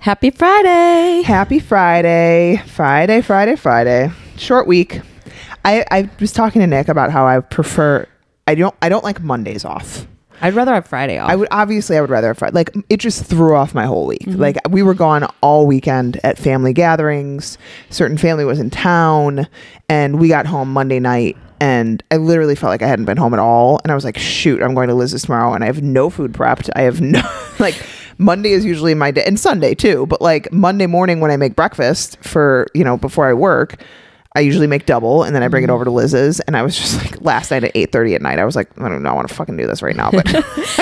Happy Friday. Happy Friday. Friday. Short week. I was talking to Nick about how I don't like Mondays off. I'd rather have Friday off. I would rather have Friday. Like, it just threw off my whole week. Like, we were gone all weekend at family gatherings. Certain family was in town, and we got home Monday night, and I literally felt like I hadn't been home at all. And I was like, shoot, I'm going to Liz's tomorrow, and I have no food prepped. I have no, like, Monday is usually my day, and Sunday too, but like Monday morning when I make breakfast for, before I work, I usually make double, and then I bring it over to Liz's. And I was just like, last night at 8:30 at night, I was like, I don't know, I want to fucking do this right now. But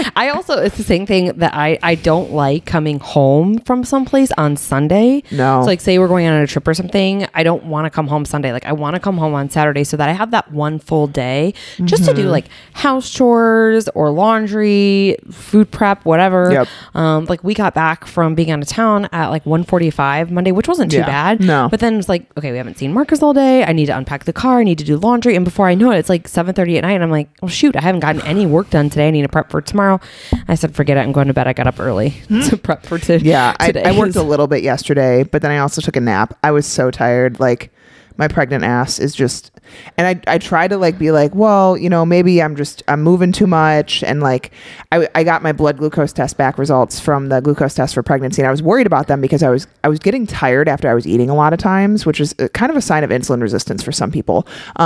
it's the same thing that I don't like coming home from someplace on Sunday. No. So like, say we're going on a trip or something, I don't want to come home Sunday. Like, I want to come home on Saturday so that I have that one full day just to do like house chores or laundry, food prep, whatever. Yep. Like, we got back from being out of town at like 1:45 Monday, which wasn't too bad. No. But then it's like, okay, we haven't seen Marcus all day. I need to unpack the car. I need to do laundry. And before I know it, it's like 7:30 at night. And I'm like, oh shoot, I haven't gotten any work done today. I need to prep for tomorrow. I said, forget it. I'm going to bed. I got up early to prep for today. Yeah. I worked a little bit yesterday, but then I also took a nap. I was so tired. Like, my pregnant ass is just, and I try to like be like, well, maybe I'm moving too much. And like, I got my blood glucose test back results from the glucose test for pregnancy. And I was worried about them because I was getting tired after I was eating a lot of times, which is kind of a sign of insulin resistance for some people.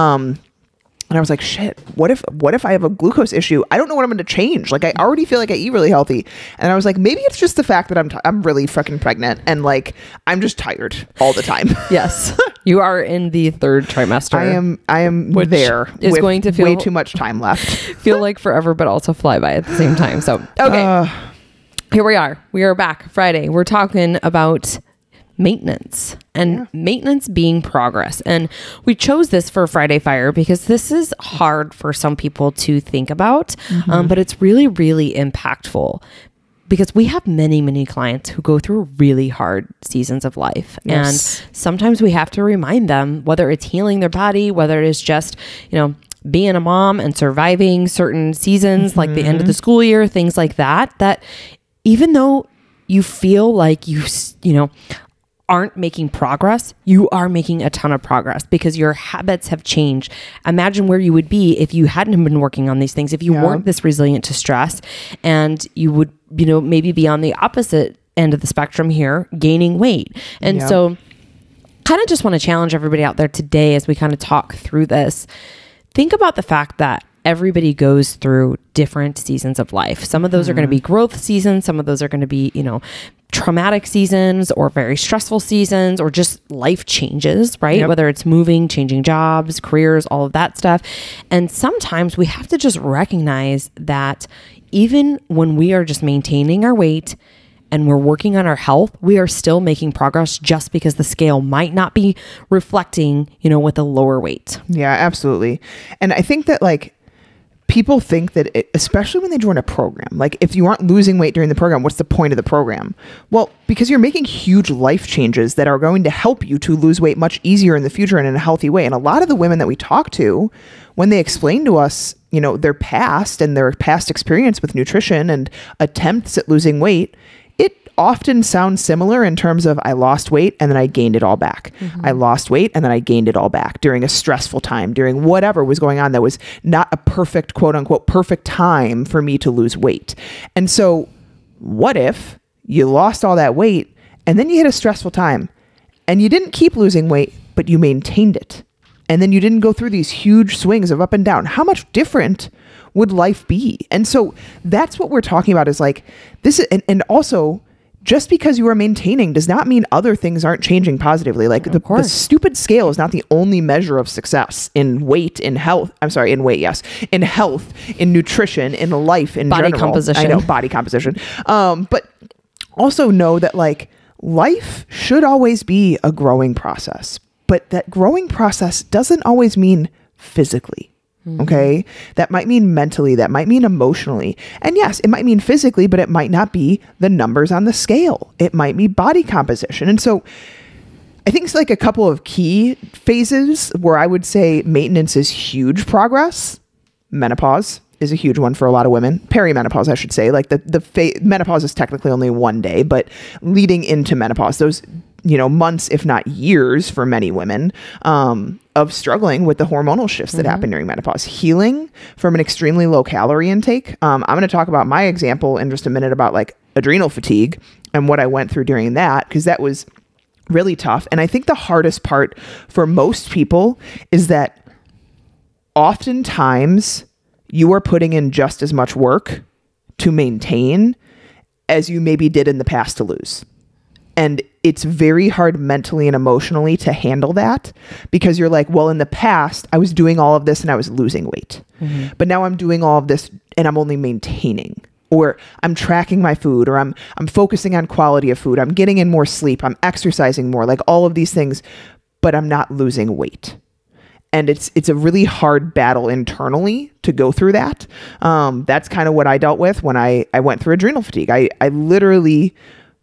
And I was like, shit, what if I have a glucose issue? I don't know what I'm going to change. Like, I already feel like I eat really healthy. And I was like, maybe it's just the fact that I'm really fucking pregnant. And like, I'm just tired all the time. Yes. You are in the third trimester. I am there. Is going to feel way too much time left. Feel like forever, but also fly by at the same time. So, okay. Here we are. We are back Friday. We're talking about maintenance and maintenance being progress. And we chose this for Friday Fire because this is hard for some people to think about, but it's really, really impactful because we have many, many clients who go through really hard seasons of life. Yes. And sometimes we have to remind them, whether it's healing their body, whether it is just, being a mom and surviving certain seasons, like the end of the school year, things like that, that even though you feel like you aren't making progress, you are making a ton of progress because your habits have changed. Imagine where you would be if you hadn't been working on these things, if you weren't this resilient to stress, and you would, maybe be on the opposite end of the spectrum here, gaining weight. And so kind of just want to challenge everybody out there today as we kind of talk through this. Think about the fact that everybody goes through different seasons of life. Some of those are going to be growth seasons. Some of those are going to be, traumatic seasons or very stressful seasons or just life changes, right? Yep. Whether it's moving, changing jobs, careers, all of that stuff. And sometimes we have to just recognize that even when we are just maintaining our weight and we're working on our health, we are still making progress just because the scale might not be reflecting, with a lower weight. Yeah, absolutely. And I think that like, people think that especially when they join a program, like if you aren't losing weight during the program, what's the point of the program? Well, because you're making huge life changes that are going to help you to lose weight much easier in the future and in a healthy way. And a lot of the women that we talk to, when they explain to us, their past and their past experience with nutrition and attempts at losing weight, it often sounds similar in terms of I lost weight and then I gained it all back. I lost weight and then I gained it all back during a stressful time, during whatever was going on that was not a perfect, quote unquote, perfect time for me to lose weight. And so what if you lost all that weight and then you hit a stressful time and you didn't keep losing weight, but you maintained it? And then you didn't go through these huge swings of up and down. How much different would life be? And so that's what we're talking about is like this. And also, just because you are maintaining does not mean other things aren't changing positively. Like the stupid scale is not the only measure of success in weight, in health. I'm sorry, in weight, yes. In health, in nutrition, in life, in body general. composition. I know, body composition. But also know that like life should always be a growing process. But that growing process doesn't always mean physically. Okay. That might mean mentally, that might mean emotionally. And yes, it might mean physically, but it might not be the numbers on the scale. It might be body composition. And so I think it's like a couple of key phases where I would say maintenance is huge progress. Menopause is a huge one for a lot of women. Perimenopause, I should say. Like menopause is technically only 1 day, but leading into menopause, those, months, if not years for many women, of struggling with the hormonal shifts that happen during menopause. Healing from an extremely low calorie intake. I'm going to talk about my example in just a minute about like adrenal fatigue and what I went through during that, because that was really tough. And I think the hardest part for most people is that oftentimes you are putting in just as much work to maintain as you maybe did in the past to lose. And it's very hard mentally and emotionally to handle that, because you're like, well, in the past I was doing all of this and I was losing weight, but now I'm doing all of this and I'm only maintaining, or I'm tracking my food, or I'm focusing on quality of food. I'm getting in more sleep. I'm exercising more, like all of these things, but I'm not losing weight. And it's a really hard battle internally to go through that. That's kind of what I dealt with when I went through adrenal fatigue. I literally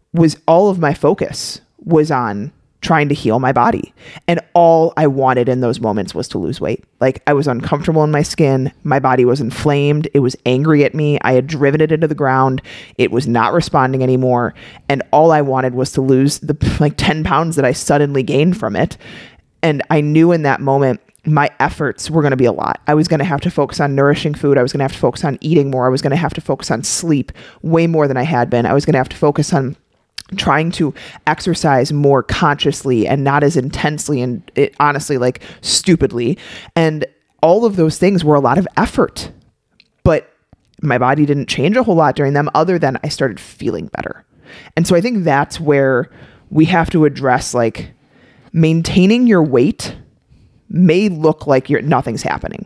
all of my focus was on trying to heal my body. And all I wanted in those moments was to lose weight. Like, I was uncomfortable in my skin. My body was inflamed. It was angry at me. I had driven it into the ground. It was not responding anymore. And all I wanted was to lose the 10 pounds that I suddenly gained from it. And I knew in that moment, my efforts were going to be a lot. I was going to have to focus on nourishing food. I was going to have to focus on eating more. I was going to have to focus on sleep way more than I had been. I was going to have to focus on trying to exercise more consciously and not as intensely and honestly, like stupidly. And all of those things were a lot of effort, but my body didn't change a whole lot during them, other than I started feeling better. And so I think that's where we have to address, like, maintaining your weight may look like nothing's happening,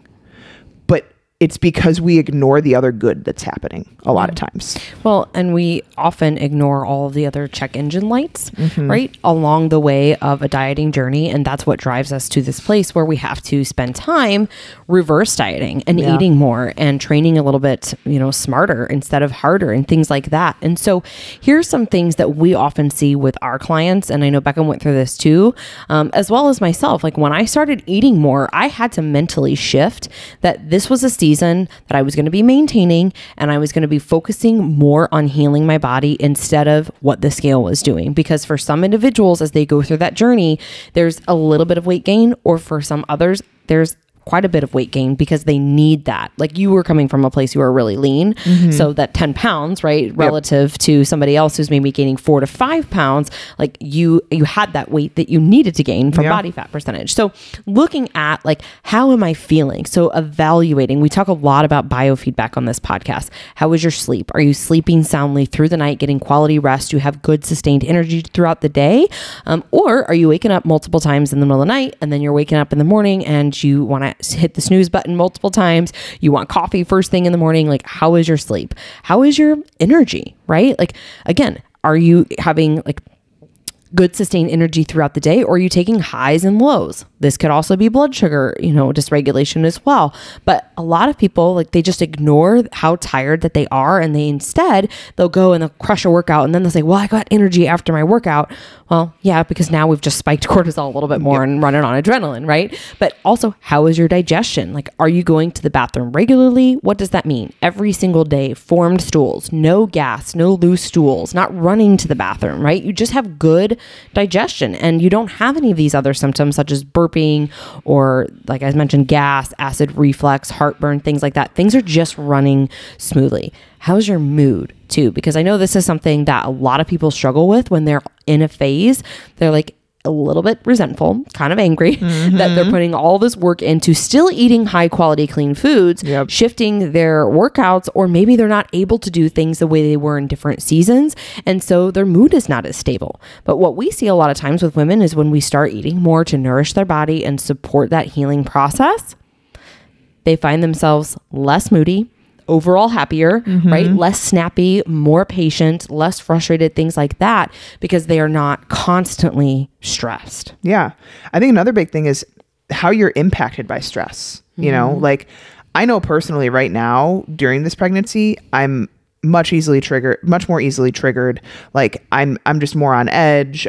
but it's because we ignore the other good that's happening a lot of times. Well, and we often ignore all of the other check engine lights, right, along the way of a dieting journey. And that's what drives us to this place where we have to spend time reverse dieting and eating more and training a little bit, smarter instead of harder and things like that. And so here's some things that we often see with our clients. And I know Becca went through this too, as well as myself. Like, when I started eating more, I had to mentally shift that this was a season that I was going to be maintaining, and I was going to be focusing more on healing my body instead of what the scale was doing. Because for some individuals, as they go through that journey, there's a little bit of weight gain, or for some others, there's quite a bit of weight gain because they need that. Like, you were coming from a place you were really lean. So that 10 pounds, right, relative to somebody else who's maybe gaining 4 to 5 pounds, like you had that weight that you needed to gain from body fat percentage. So looking at, like, how am I feeling? So evaluating, we talk a lot about biofeedback on this podcast. How is your sleep? Are you sleeping soundly through the night, getting quality rest? Do you have good sustained energy throughout the day? Or are you waking up multiple times in the middle of the night, and then you're waking up in the morning and you want to hit the snooze button multiple times? You want coffee first thing in the morning. Like, how is your sleep? How is your energy, right? Like, again, are you having like good sustained energy throughout the day, or are you taking highs and lows? This could also be blood sugar, dysregulation as well. But a lot of people, like, they just ignore how tired that they are, and they'll go and they'll crush a workout, and then they'll say, well, I got energy after my workout. Well, yeah, because now we've just spiked cortisol a little bit more and running on adrenaline, right? But also, how is your digestion? Like, are you going to the bathroom regularly? What does that mean? Every single day, formed stools, no gas, no loose stools, not running to the bathroom, right? You just have good digestion, and you don't have any of these other symptoms such as burping or, like I mentioned, gas, acid reflux, heartburn, things like that. Things are just running smoothly. How's your mood too? Because I know this is something that a lot of people struggle with when they're in a phase. They're like a little bit resentful, kind of angry that they're putting all this work into still eating high quality, clean foods, shifting their workouts, or maybe they're not able to do things the way they were in different seasons. And so their mood is not as stable. But what we see a lot of times with women is when we start eating more to nourish their body and support that healing process, they find themselves less moody, overall happier, right? Less snappy, more patient, less frustrated, things like that, because they are not constantly stressed. Yeah. I think another big thing is how you're impacted by stress. Like, I know personally right now during this pregnancy, I'm much more easily triggered. Like I'm just more on edge.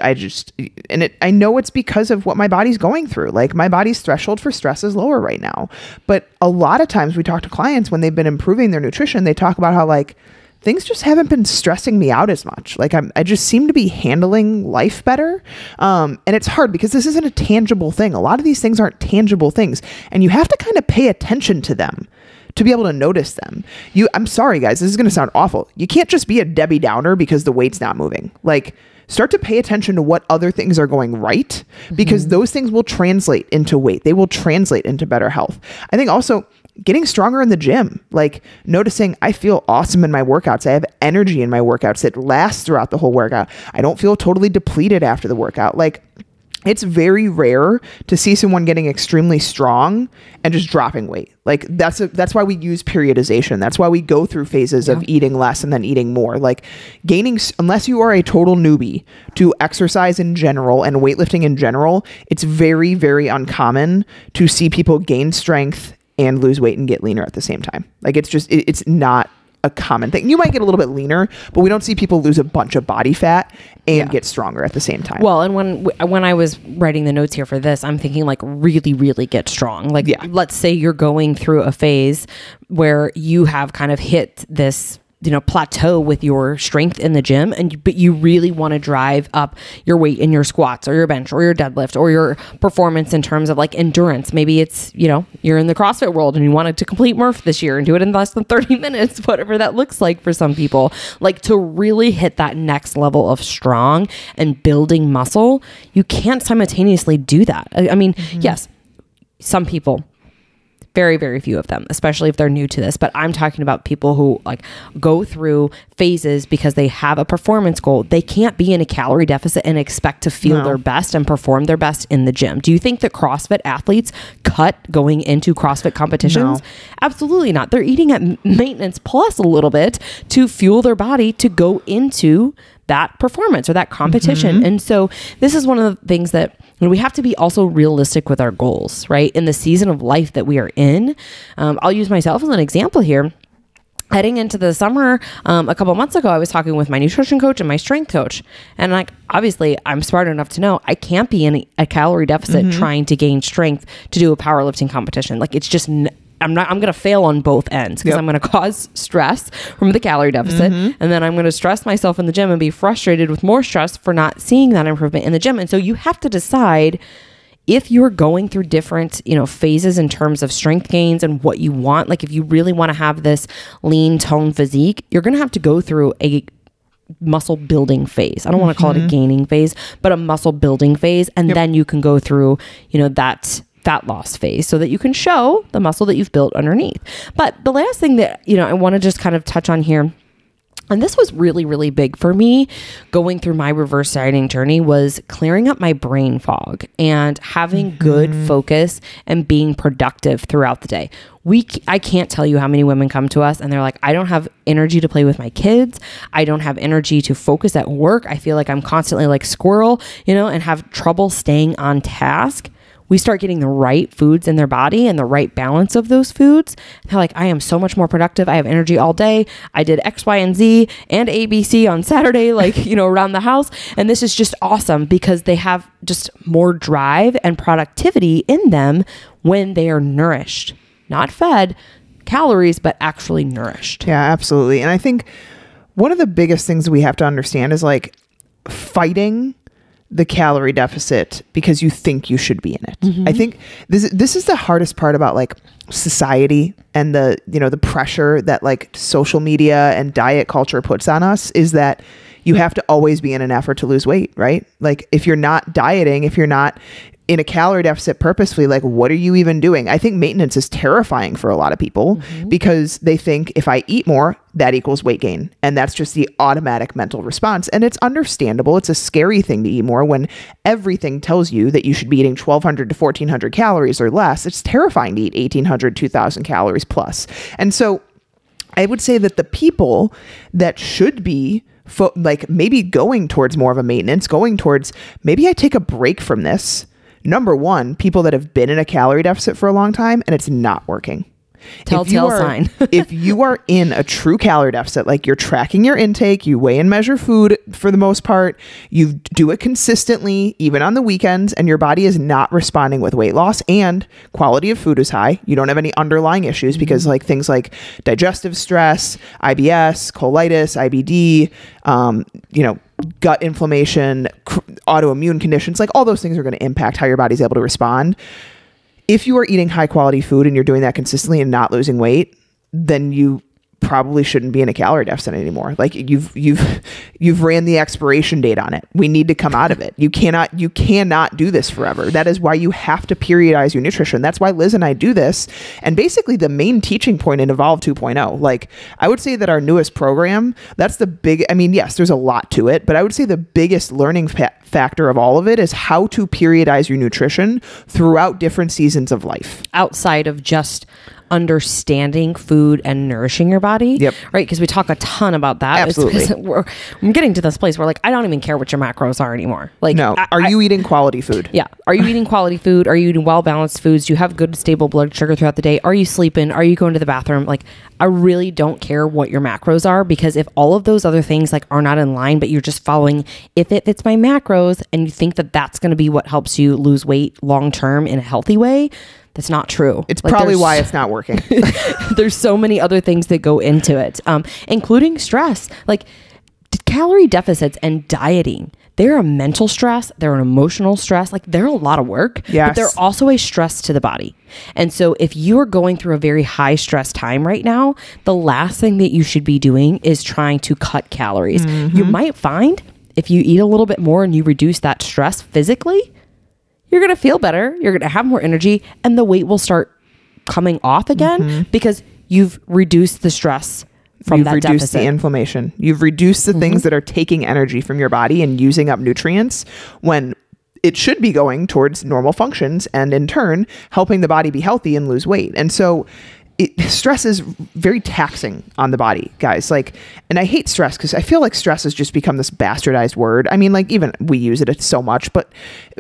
I know it's because of what my body's going through. Like my body's threshold for stress is lower right now. But a lot of times we talk to clients when they've been improving their nutrition, they talk about how like things just haven't been stressing me out as much. Like I just seem to be handling life better. And it's hard because this isn't a tangible thing. A lot of these things aren't tangible things, and you have to kind of pay attention to them to be able to notice them. I'm sorry guys, this is going to sound awful. You can't just be a Debbie Downer because the weight's not moving. Like start to pay attention to what other things are going right, because those things will translate into weight. They will translate into better health. I think also getting stronger in the gym, like noticing I feel awesome in my workouts. I have energy in my workouts that lasts throughout the whole workout. I don't feel totally depleted after the workout. Like it's very rare to see someone getting extremely strong and just dropping weight. Like that's why we use periodization. That's why we go through phases of eating less and then eating more. Like gaining, unless you are a total newbie to exercise in general and weightlifting in general, it's very, very uncommon to see people gain strength and lose weight and get leaner at the same time. Like it's not a common thing. You might get a little bit leaner, but we don't see people lose a bunch of body fat and get stronger at the same time. Well, and when I was writing the notes here for this, I'm thinking like really, really get strong. Like let's say you're going through a phase where you have kind of hit this, plateau with your strength in the gym, but you really want to drive up your weight in your squats or your bench or your deadlift or your performance in terms of like endurance. Maybe it's, you're in the CrossFit world and you wanted to complete Murph this year and do it in less than 30 minutes, whatever that looks like for some people. Like to really hit that next level of strong and building muscle, you can't simultaneously do that. I mean, yes, some people, very, very few of them, especially if they're new to this. But I'm talking about people who like go through phases because they have a performance goal. They can't be in a calorie deficit and expect to feel their best and perform their best in the gym. Do you think that CrossFit athletes cut going into CrossFit competitions? No. Absolutely not. They're eating at maintenance plus a little bit to fuel their body to go into that performance or that competition. And so this is one of the things that we have to be also realistic with our goals, right? In the season of life that we are in. I'll use myself as an example here. Heading into the summer, a couple months ago, I was talking with my nutrition coach and my strength coach. And like, obviously I'm smart enough to know I can't be in a calorie deficit trying to gain strength to do a powerlifting competition. Like it's just, I'm going to fail on both ends because I'm going to cause stress from the calorie deficit. And then I'm going to stress myself in the gym and be frustrated with more stress for not seeing that improvement in the gym. And so you have to decide if you're going through different, phases in terms of strength gains and what you want. Like if you really want to have this lean tone physique, you're going to have to go through a muscle building phase. I don't want to call it a gaining phase, but a muscle building phase. And then you can go through, that fat loss phase so that you can show the muscle that you've built underneath. But the last thing that, I want to just kind of touch on here, and this was really, really big for me going through my reverse dieting journey, was clearing up my brain fog and having good focus and being productive throughout the day. I can't tell you how many women come to us and they're like, I don't have energy to play with my kids. I don't have energy to focus at work. I feel like I'm constantly like squirrel, and have trouble staying on task. We start getting the right foods in their body and the right balance of those foods. They're like, I am so much more productive. I have energy all day. I did X, Y, and Z and ABC on Saturday, around the house. And this is just awesome because they have just more drive and productivity in them when they are nourished, not fed calories, but actually nourished. Yeah, absolutely. And I think one of the biggest things we have to understand is like fighting the calorie deficit because you think you should be in it. I think this is the hardest part about like society and the pressure that like social media and diet culture puts on us, is that you have to always be in an effort to lose weight, right? Like if you're not dieting, if you're not in a calorie deficit purposefully, like what are you even doing? I think maintenance is terrifying for a lot of people because they think if I eat more, that equals weight gain. And that's just the automatic mental response. And it's understandable. It's a scary thing to eat more when everything tells you that you should be eating 1,200 to 1,400 calories or less. It's terrifying to eat 1,800, 2,000 calories plus. And so I would say that the people that should be maybe going towards more of a maintenance, going towards maybe I take a break from this. Number one, people that have been in a calorie deficit for a long time and it's not working. Telltale sign. If you are in a true calorie deficit, like you're tracking your intake, you weigh and measure food for the most part, you do it consistently, even on the weekends, and your body is not responding with weight loss and quality of food is high. You don't have any underlying issues because like things like digestive stress, IBS, colitis, IBD, gut inflammation, autoimmune conditions, like all those things are going to impact how your body's able to respond. If you are eating high quality food and you're doing that consistently and not losing weight, then you probably shouldn't be in a calorie deficit anymore. Like you've ran the expiration date on it. We need to come out of it. You cannot do this forever. That is why you have to periodize your nutrition. That's why Liz and I do this. And basically the main teaching point in Evolve 2.0, like I would say that our newest program, that's the big, I mean, yes, there's a lot to it, but I would say the biggest learning factor of all of it is how to periodize your nutrition throughout different seasons of life. Outside of just understanding food and nourishing your body. Yep. Right. Because we talk a ton about that. Absolutely. I'm getting to this place where like, I don't even care what your macros are anymore. Like, no. Are you eating quality food? Yeah. Are you eating quality food? Are you eating well-balanced foods? Do you have good, stable blood sugar throughout the day? Are you sleeping? Are you going to the bathroom? Like, I really don't care what your macros are, because if all of those other things like are not in line, but you're just following, if it fits my macros and you think that that's going to be what helps you lose weight long-term in a healthy way, that's not true. It's like probably why it's not working. There's so many other things that go into it, including stress, like calorie deficits and dieting. They're a mental stress. They're an emotional stress. Like they're a lot of work, yes, but they're also a stress to the body. And so if you are going through a very high stress time right now, the last thing that you should be doing is trying to cut calories. Mm-hmm. You might find if you eat a little bit more and you reduce that stress physically, you're going to feel better. You're going to have more energy and the weight will start coming off again, mm-hmm, because you've reduced the stress from that deficit. You've reduced the inflammation. You've reduced the, mm-hmm, things that are taking energy from your body and using up nutrients when it should be going towards normal functions and in turn helping the body be healthy and lose weight. And so stress is very taxing on the body, guys. Like, and I hate stress because I feel like stress has just become this bastardized word. I mean, like even we use it so much, but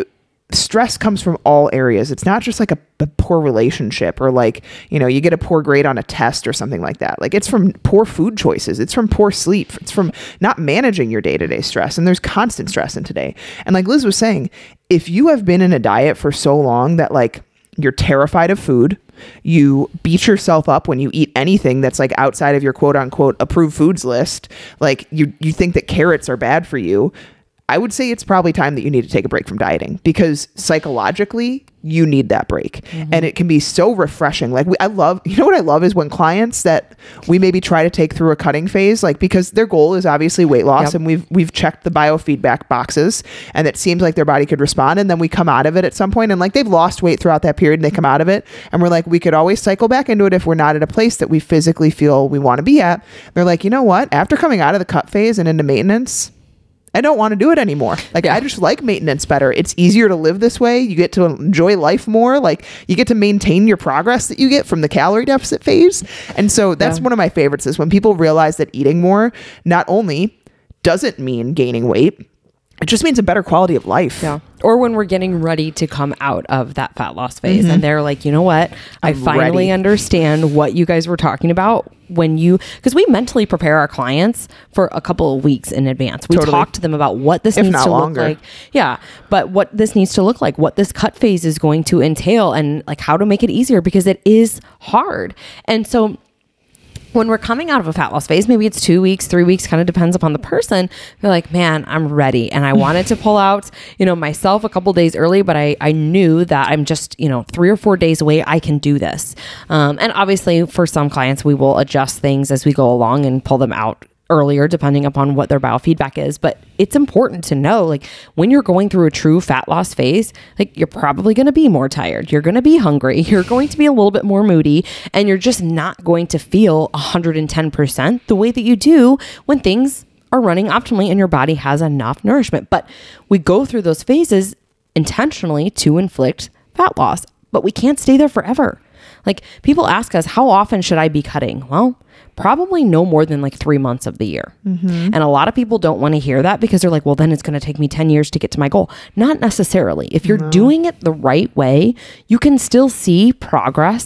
stress comes from all areas. It's not just like a poor relationship or like, you get a poor grade on a test or something like that. Like it's from poor food choices. It's from poor sleep. It's from not managing your day-to-day stress. And there's constant stress in today. And like Liz was saying, if you have been in a diet for so long that like you're terrified of food, you beat yourself up when you eat anything that's like outside of your quote unquote approved foods list, like you think that carrots are bad for you, I would say it's probably time that you need to take a break from dieting, because psychologically you need that break. Mm-hmm. And it can be so refreshing. Like what I love is when clients that we maybe try to take through a cutting phase, like because their goal is obviously weight loss, yep, and we've checked the biofeedback boxes and it seems like their body could respond. And then we come out of it at some point and like they've lost weight throughout that period and they come out of it. And we're like, we could always cycle back into it if we're not at a place that we physically feel we want to be at. They're like, you know what? After coming out of the cut phase and into maintenance, I don't want to do it anymore. Like, yeah, I just like maintenance better. It's easier to live this way. You get to enjoy life more. Like you get to maintain your progress that you get from the calorie deficit phase. And so that's, yeah, one of my favorites is when people realize that eating more not only doesn't mean gaining weight, it just means a better quality of life. Yeah. Or when we're getting ready to come out of that fat loss phase, mm-hmm, and they're like, you know what? I finally understand what you guys were talking about because we mentally prepare our clients for a couple of weeks in advance. We talk to them about what this needs to look like. Yeah. But what this needs to look like, what this cut phase is going to entail, and like how to make it easier, because it is hard. And so when we're coming out of a fat loss phase, maybe it's 2 weeks, 3 weeks, kind of depends upon the person. You're like, man, I'm ready. And I wanted to pull out, myself a couple days early, but I knew that I'm just, 3 or 4 days away. I can do this. And obviously for some clients, we will adjust things as we go along and pull them out earlier, depending upon what their biofeedback is. But it's important to know, like when you're going through a true fat loss phase, like you're probably going to be more tired. You're going to be hungry. You're going to be a little bit more moody, and you're just not going to feel 110% the way that you do when things are running optimally and your body has enough nourishment. But we go through those phases intentionally to inflict fat loss, but we can't stay there forever. Like people ask us, how often should I be cutting? Well, probably no more than like 3 months of the year. Mm-hmm. And a lot of people don't want to hear that because they're like, well, then it's going to take me 10 years to get to my goal. Not necessarily. If you're doing it the right way, you can still see progress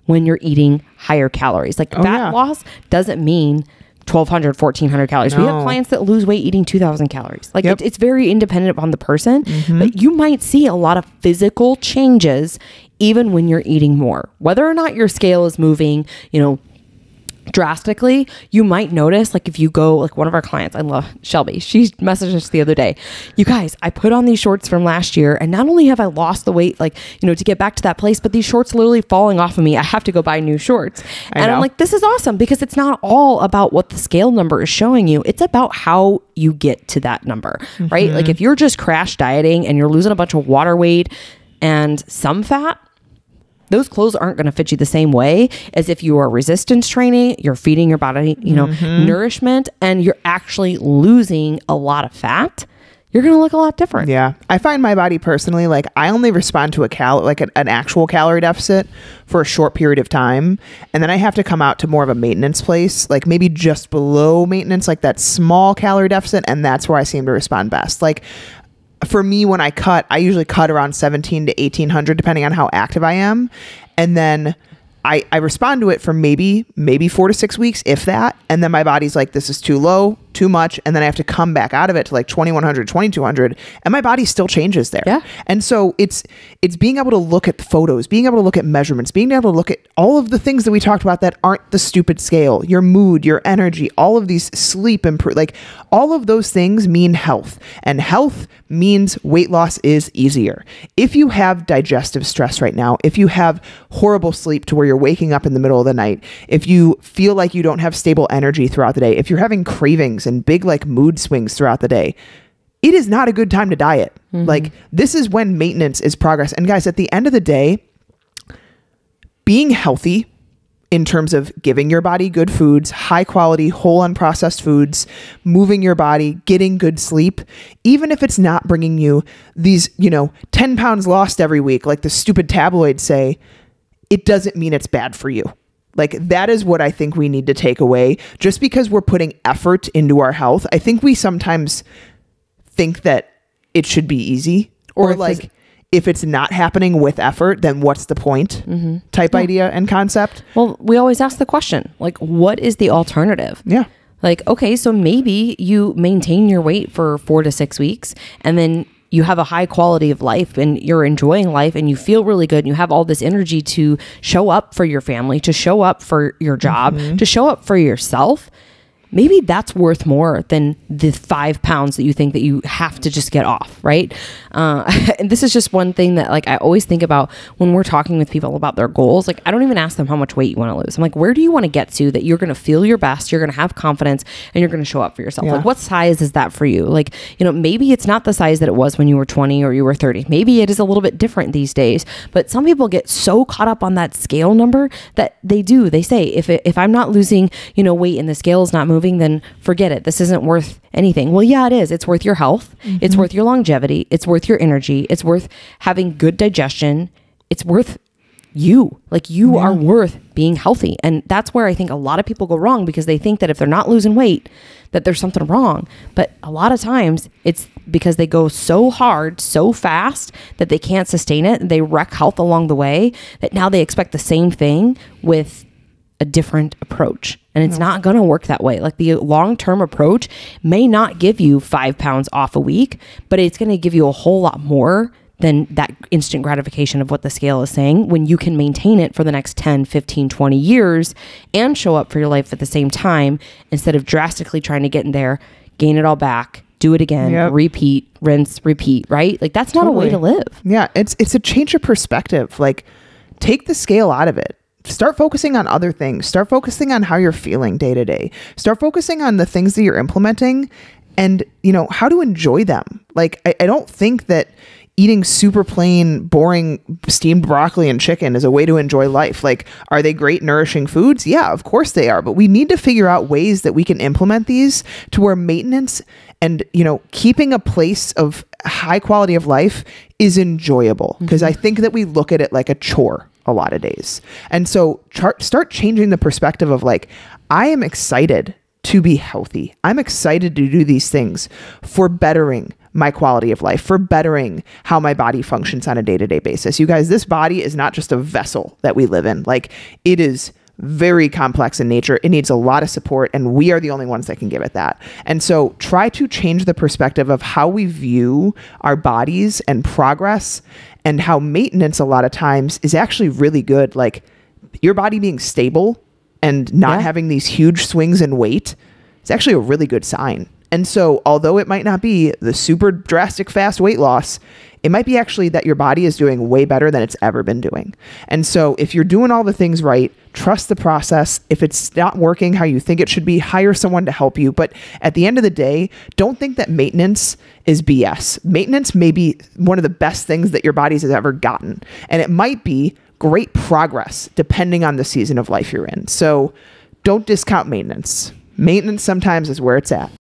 when you're eating higher calories. Like fat loss doesn't mean 1,200, 1,400 calories. We have clients that lose weight eating 2,000 calories. Like it's very independent upon the person, but you might see a lot of physical changes even when you're eating more. Whether or not your scale is moving, drastically, you might notice, like if you go, like one of our clients, I love Shelby, she messaged us the other day, you guys, I put on these shorts from last year and not only have I lost the weight, like, to get back to that place, but these shorts literally falling off of me. I have to go buy new shorts. And I'm like, this is awesome, because it's not all about what the scale number is showing you. It's about how you get to that number, right? Like if you're just crash dieting and you're losing a bunch of water weight and some fat, those clothes aren't going to fit you the same way as if you are resistance training, you're feeding your body, nourishment, and you're actually losing a lot of fat. You're going to look a lot different. Yeah. I find my body personally, like I only respond to an actual calorie deficit for a short period of time. And then I have to come out to more of a maintenance place, like maybe just below maintenance, like that small calorie deficit. And that's where I seem to respond best. Like, for me, when I usually cut around 17 to 1800, depending on how active I am. And then I respond to it for maybe 4 to 6 weeks, if that. And then my body's like, this is too low, too much. And then I have to come back out of it to like 2100, 2200. And my body still changes there. Yeah. And so it's being able to look at the photos, being able to look at measurements, being able to look at all of the things that we talked about that aren't the stupid scale, your mood, your energy, all of these sleep, like all of those things mean health, and health means weight loss is easier. If you have digestive stress right now, if you have horrible sleep to where you're waking up in the middle of the night, if you feel like you don't have stable energy throughout the day, if you're having cravings and big like mood swings throughout the day, it is not a good time to diet. Like this is when maintenance is progress. And guys, at the end of the day, being healthy in terms of giving your body good foods, high quality, whole unprocessed foods, moving your body, getting good sleep, even if it's not bringing you these, 10 pounds lost every week, like the stupid tabloids say, it doesn't mean it's bad for you. Like that is what I think we need to take away. Just because we're putting effort into our health, I think we sometimes think that it should be easy, or like if it's not happening with effort, then what's the point type idea and concept. Well, we always ask the question, like, what is the alternative? Yeah. Like, okay, so maybe you maintain your weight for 4 to 6 weeks and then you have a high quality of life and you're enjoying life and you feel really good and you have all this energy to show up for your family, to show up for your job, to show up for yourself. Maybe that's worth more than the 5 pounds that you think that you have to just get off, right? And this is just one thing that like I always think about when we're talking with people about their goals. Like I don't even ask them how much weight you want to lose. I'm like, where do you want to get to that you're going to feel your best, you're going to have confidence, and you're going to show up for yourself? Like what size is that for you? Like, maybe it's not the size that it was when you were 20 or you were 30. Maybe it is a little bit different these days, but some people get so caught up on that scale number that they say, if I'm not losing, weight and the scale is not moving, then forget it. This isn't worth anything. Well, yeah, it is. It's worth your health. It's worth your longevity. It's worth your energy. It's worth having good digestion. It's worth you. Like you are worth being healthy. And that's where I think a lot of people go wrong, because they think that if they're not losing weight, that there's something wrong. But a lot of times it's because they go so hard, so fast that they can't sustain it. They wreck health along the way, that now they expect the same thing with a different approach. And it's not going to work that way. Like the long-term approach may not give you 5 pounds off a week, but it's going to give you a whole lot more than that instant gratification of what the scale is saying, when you can maintain it for the next 10, 15, 20 years and show up for your life at the same time, instead of drastically trying to get in there, gain it all back, do it again, repeat, rinse, repeat, right? Like that's not a way to live. Yeah. It's a change of perspective. Like take the scale out of it. Start focusing on other things. Start focusing on how you're feeling day to day. Start focusing on the things that you're implementing and, how to enjoy them. Like, I don't think that eating super plain, boring steamed broccoli and chicken is a way to enjoy life. Like, are they great, nourishing foods? Yeah, of course they are. But we need to figure out ways that we can implement these to where maintenance and, keeping a place of high quality of life is enjoyable. Because I think that we look at it like a chore a lot of days. And so start changing the perspective of like, I am excited to be healthy. I'm excited to do these things for bettering my quality of life, for bettering how my body functions on a day-to-day basis. You guys, this body is not just a vessel that we live in. Like, it is very complex in nature. It needs a lot of support, and we are the only ones that can give it that. And so try to change the perspective of how we view our bodies and progress, and how maintenance a lot of times is actually really good. Like, your body being stable and not having these huge swings in weight is actually a really good sign. And so although it might not be the super drastic fast weight loss, it might be actually that your body is doing way better than it's ever been doing. And so if you're doing all the things right, trust the process. If it's not working how you think it should be, hire someone to help you. But at the end of the day, don't think that maintenance is BS. Maintenance may be one of the best things that your body has ever gotten. And it might be great progress depending on the season of life you're in. So don't discount maintenance. Maintenance sometimes is where it's at.